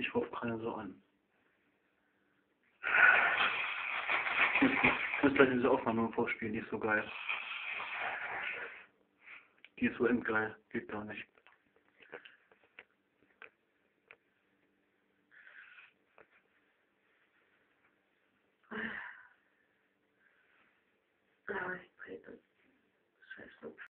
Ich rufe keiner so an. Ich muss gleich diese Aufnahme vorspielen, die ist so geil. Die ist so endgeil, geht gar nicht. Ah, ich drehe das. Scheiße.